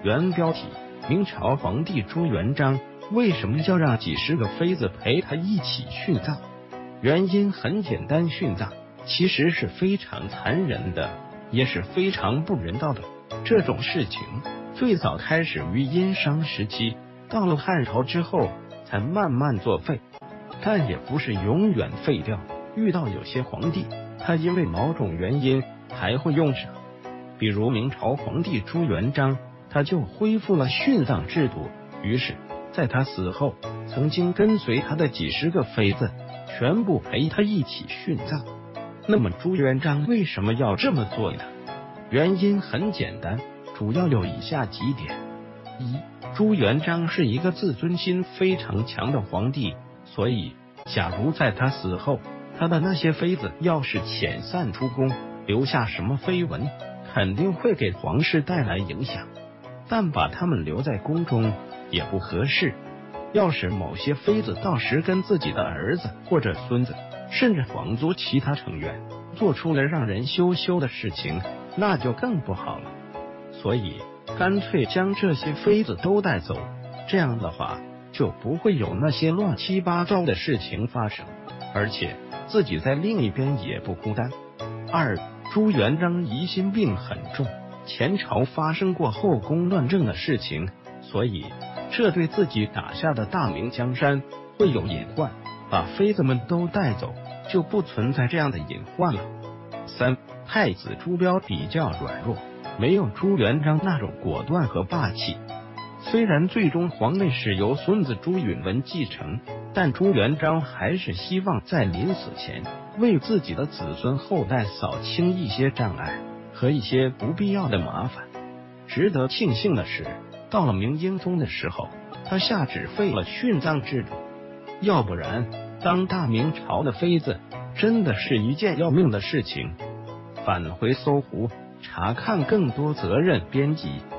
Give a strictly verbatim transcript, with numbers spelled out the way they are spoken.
原标题：明朝皇帝朱元璋为什么要让几十个妃子陪他一起殉葬？原因很简单，殉葬其实是非常残忍的，也是非常不人道的。这种事情最早开始于殷商时期，到了汉朝之后才慢慢作废，但也不是永远废掉。遇到有些皇帝，他因为某种原因还会用上，比如明朝皇帝朱元璋，他就恢复了殉葬制度。于是在他死后，曾经跟随他的几十个妃子全部陪他一起殉葬。那么朱元璋为什么要这么做呢？原因很简单，主要有以下几点：一、朱元璋是一个自尊心非常强的皇帝，所以假如在他死后，他的那些妃子要是遣散出宫，留下什么绯闻，肯定会给皇室带来影响，但把他们留在宫中也不合适。要是某些妃子到时跟自己的儿子或者孙子，甚至皇族其他成员做出了让人羞羞的事情，那就更不好了。所以干脆将这些妃子都带走，这样的话就不会有那些乱七八糟的事情发生，而且自己在另一边也不孤单。二、朱元璋疑心病很重，前朝发生过后宫乱政的事情，所以这对自己打下的大明江山会有隐患，把妃子们都带走就不存在这样的隐患了。三、太子朱标比较软弱，没有朱元璋那种果断和霸气。虽然最终皇位是由孙子朱允炆继承，但朱元璋还是希望在临死前为自己的子孙后代扫清一些障碍和一些不必要的麻烦。值得庆幸的是，到了明英宗的时候，他下旨废了殉葬制度，要不然当大明朝的妃子真的是一件要命的事情。返回搜狐查看更多责任编辑。